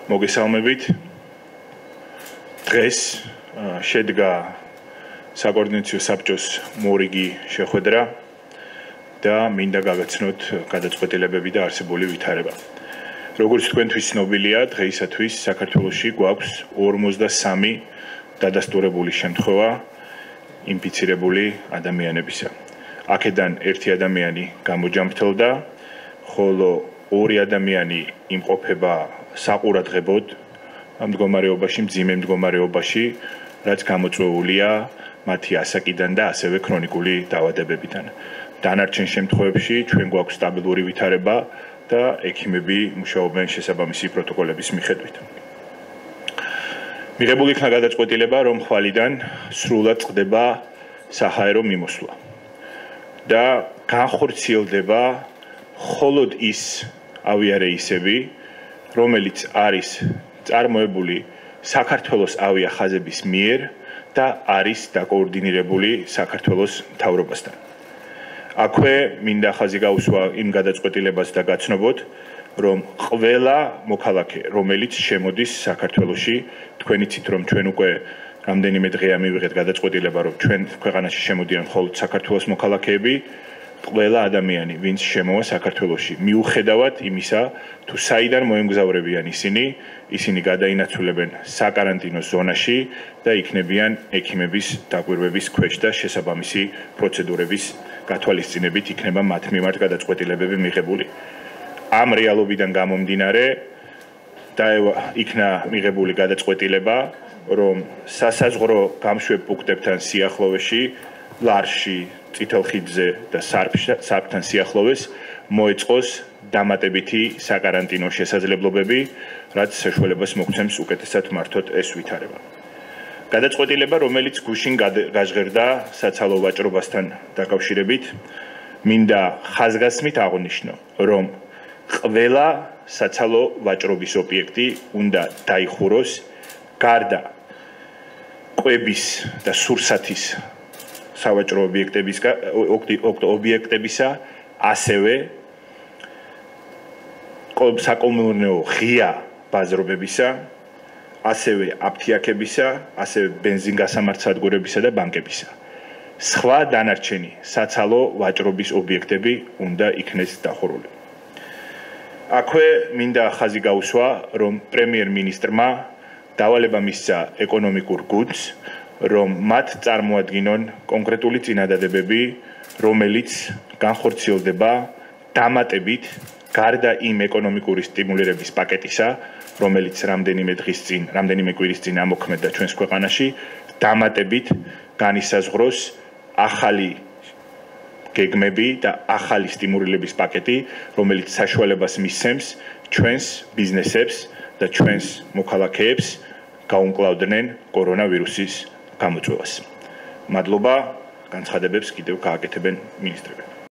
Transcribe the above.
მოგესალმებით. დღეს შედგა საკოორდინაციო საბჭოს მორიგი შეხვედრა და მინდა გავაცნოთ გადაწყვეტილებები და არსებული ვითარება. როგორც თქვენთვის ცნობილია, დღეისათვის საქართველოში გვაქვს 53 დადასტურებული შემთხვევა ინფიცირებული ადამიანებისა. აქედან ერთი ადამიანი გამოჯამრთელდა, ხოლო 2 ადამიანი იმყოფება საყურადღებოდ მდგომარეობაში, მძიმე მდგომარეობაში, რაც გამოწვეულია მათი ასაკიდან და ასევე ქრონიკული დაავადებებიდან. დანარჩენ შემთხვევებში ჩვენ გვაქვს სტაბილური ვითარება და ექიმები მუშაობენ შესაბამისი პროტოკოლების მიხედვით. მიღებული იქნა გადაწყვეტილება, რომ ხვალიდან სრულად წყდება საჰაერო მიმოსვლა და განხორციელდება მხოლოდ ის ავიარეისები, რომელიც არის წარმოებული საქართველოს ავიახაზების მიერ და არის დაკოორდინირებული საქართველოს მთავრობასთან. აქვე მინდა ხაზი გაუსვა იმ გადაწყვეტილებას და გაცნობოთ, რომ ყველა მოქალაქე, რომელიც შემოდის საქართველოში, თქვენ იცით, რომ ჩვენ უკვე რამდენიმე დღეა მივიღეთ გადაწყვეტილება, რომ ჩვენ ქვეყანაში შემოდიან მხოლოდ საქართველოს მოქალაქეები, ყველა ადამიანი, ვინც შემოვა საქართველოში, მიუხედავად იმისა, თუ საიდან მოემგზავრებიან ისინი გადაინაცვლებენ საკარანტინო ზონაში და იქნებიან ექიმების დაკვირვების ქვეშ და შესაბამისი პროცედურების გათვალისწინებით იქნება მათ მიმართ გადაწყვეტილებები მიღებული. ამ რეალობიდან გამომდინარე იქნა მიღებული გადაწყვეტილება, რომ სასაზღვრო გამშვებ პუნქტებთან სიახლოვეში, ლარში, წითელხიდზე და სარფთან სიახლოვეს მოეწყოს დამატებითი საკარანტინო შესაძლებლობები, რაც საშუალებას მოგცემს უკეთესად მართოთ ეს ვითარება. გადაწყვეტილება, რომელიც გუშინ გაჟღერდა საცალო ვაჭრობასთან დაკავშირებით, მინდა ხაზგასმით აღვნიშნო, რომ ყველა საცალო ვაჭრობის ობიექტი უნდა დაიხუროს გარდა კვების და სურსათის სავაჭრო ობიექტებისა, ასევე საკომუნიკაციო ღია ბაზრობებისა, ასევე აფთიაქებისა, ასევე ბენზინგასამართსადგურებისა და ბანკებისა. სხვა დანარჩენი საცალო ვაჭრობის ობიექტები უნდა იქნეს დახურული. აქვე მინდა ხაზი გაუსვა, რომ პრემიერ-მინისტრმა დავალება მისცა ეკონომიკურ გუნდს, რომ მათ წარმოადგინონ კონკრეტული წინადადებები, რომელიც განხორციელდება დამატებით გარდა იმ ეკონომიკური სტიმულირების პაკეტისა, რომელიც რამდენიმე კვირის წინ ამოქმედდა ჩვენს ქვეყანაში, დამატებით განისაზღვროს ახალი გეგმები და ახალი სტიმულირების პაკეტი, რომელიც საშუალებას მისცემს ჩვენს ბიზნესებს და ჩვენს მოქალაქეებს გაუმკლავდნენ კორონავირუსის გამოწვევას. მადლობა, განცხადებებს კიდევ გააკეთებენ მინისტრები.